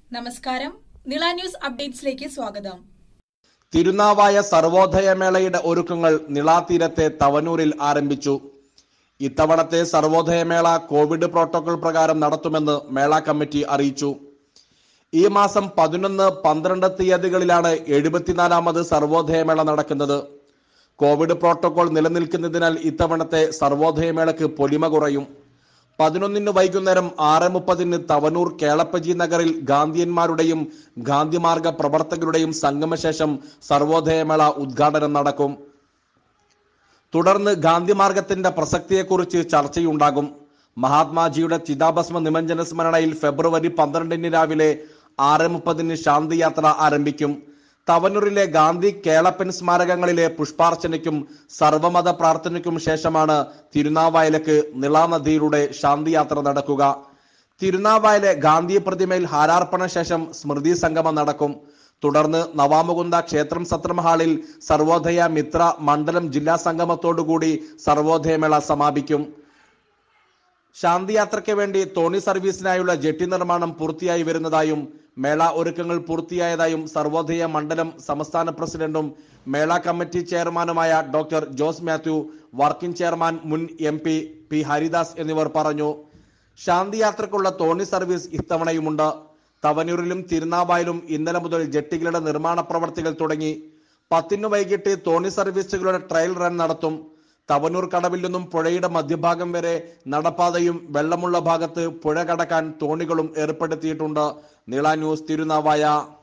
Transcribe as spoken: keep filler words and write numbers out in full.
നമസ്കാരം, നിള ന്യൂസ് അപ്ഡേറ്റ്സിലേക്ക് സ്വാഗതം. തിരുനാവായ സർവോദയമേളയുടെ ഒരുക്കങ്ങൾ നിളാതീരത്തെ തവനൂരിൽ ആരംഭിച്ചു. ഇത്തവണത്തെ സർവോദയമേള കോവിഡ് പ്രോട്ടോകോൾ പ്രകാരം നടത്തുമെന്ന് മേള കമ്മിറ്റി അറിയിച്ചു. ഈ മാസം പതിനൊന്ന് പന്ത്രണ്ട് തീയതികളിലാണ് എഴുപത്തിനാലാമത് സർവോദയമേള നടക്കുന്നത്. കോവിഡ് പ്രോട്ടോകോൾ നിലനിൽക്കുന്നതിനാൽ ഇത്തവണത്തെ സർവോദയമേളയ്ക്ക് പൊലിമ കുറയും. പതിനൊന്നിന് വൈകുന്നേരം ആറ് മുപ്പതിന് തവനൂർ കേളപ്പജി നഗറിൽ ഗാന്ധിയന്മാരുടെയും ഗാന്ധിമാർഗ പ്രവർത്തകരുടെയും സംഗമശേഷം സർവോദയമേള ഉദ്ഘാടനം നടക്കും. തുടർന്ന് ഗാന്ധിമാർഗത്തിന്റെ പ്രസക്തിയെക്കുറിച്ച് ചർച്ചയുണ്ടാകും. മഹാത്മാജിയുടെ ചിതാഭസ്മ നിമഞ്ജന സ്മരണയിൽ ഫെബ്രുവരി പന്ത്രണ്ടിന് രാവിലെ ആറ് മുപ്പതിന് ശാന്തിയാത്ര ആരംഭിക്കും. തവനൂരിലെ ഗാന്ധി കേളപ്പൻ സ്മാരകങ്ങളിലെ പുഷ്പാർച്ചനയ്ക്കും സർവമത പ്രാർത്ഥനയ്ക്കും ശേഷമാണ് തിരുനാവായലേക്ക് നിളാനദിയിലൂടെ ശാന്തിയാത്ര നടക്കുക. തിരുനാവായലെ ഗാന്ധി പ്രതിമയിൽ ഹാരാർപ്പണ ശേഷം സ്മൃതി സംഗമം നടക്കും. തുടർന്ന് നവാമുകുന്ദ ക്ഷേത്രം സത്രം ഹാളിൽ സർവോദയ മിത്ര മണ്ഡലം ജില്ലാ സംഗമത്തോടുകൂടി സർവോദയമേള സമാപിക്കും. ശാന്തിയാത്രയ്ക്ക് വേണ്ടി തോണി സർവീസിനായുള്ള ജെട്ടി നിർമ്മാണം പൂർത്തിയായി വരുന്നതായും മേള ഒരുക്കങ്ങൾ പൂർത്തിയായതായും സർവോദയ മണ്ഡലം സംസ്ഥാന പ്രസിഡന്റും മേള കമ്മിറ്റി ചെയർമാനുമായ doctor Jose Mathew, working chairman മുൻ എം പി പി ഹരിദാസ് എന്നിവർ പറഞ്ഞു. ശാന്തിയാത്രയ്ക്കുള്ള തോണി സർവീസ് ഇത്തവണയുമുണ്ട്. തവനൂരിലും തിരുനാവായിലും ഇന്നലെ മുതൽ ജെട്ടികളുടെ നിർമ്മാണ പ്രവർത്തികൾ തുടങ്ങി. പത്തിന് വൈകിട്ട് തോണി സർവീസുകളുടെ ട്രയൽ റൺ നടത്തും. തവനൂർ കടവിൽ നിന്നും പുഴയുടെ മധ്യഭാഗം വരെ നടപ്പാതയും വെള്ളമുള്ള ഭാഗത്ത് പുഴ കടക്കാൻ തോണികളും ഏർപ്പെടുത്തിയിട്ടുണ്ട്. നിള ന്യൂസ്, തിരുനാവായ.